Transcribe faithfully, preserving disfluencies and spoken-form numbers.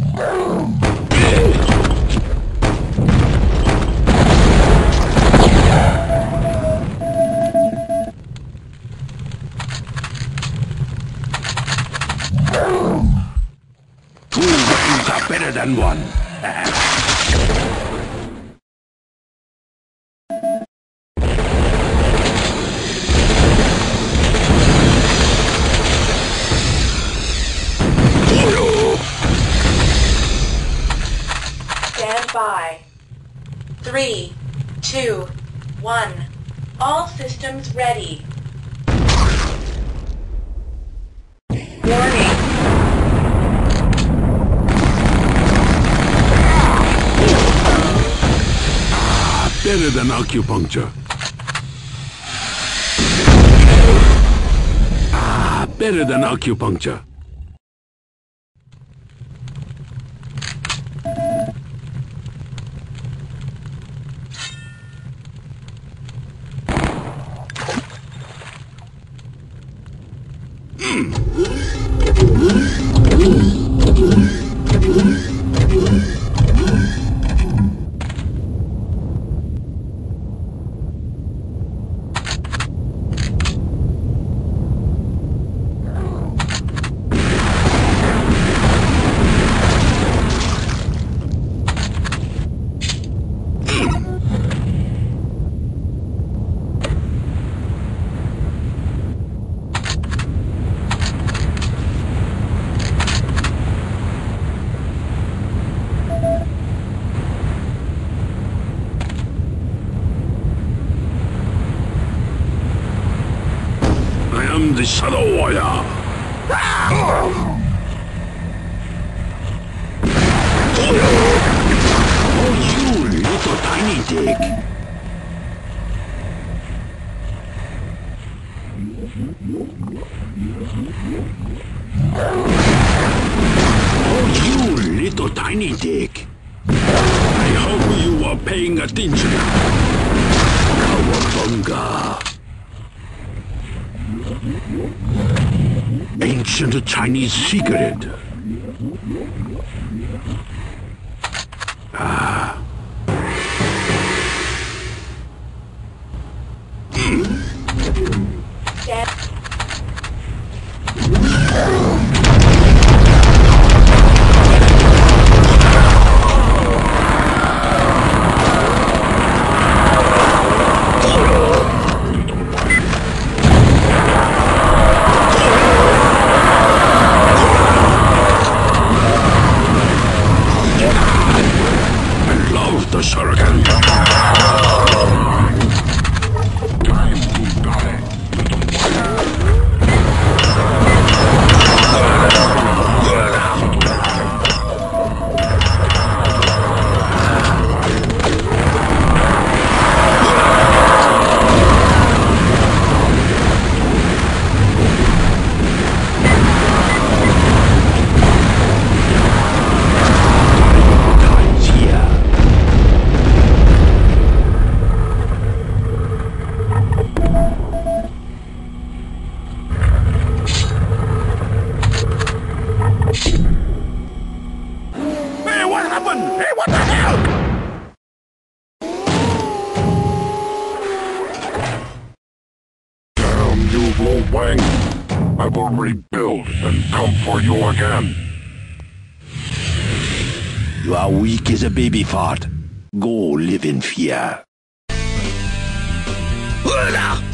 Two weapons are better than one. Stand by. Three, two, one. All systems ready. Warning. Better than acupuncture. Ah, better than acupuncture. I am the Shadow Warrior. Oh, you little tiny dick. Oh, you little tiny dick. I hope you are paying attention. Cowabunga. Ancient Chinese secret. Ah. Stand. The Shuriken. Time to die. Hey, what the hell? Damn you, Lo Wang. I will rebuild and come for you again. You are weak as a baby fart. Go live in fear. Hola!